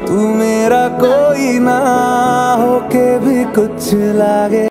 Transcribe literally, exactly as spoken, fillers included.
तू मेरा कोई ना होके भी कुछ लागे।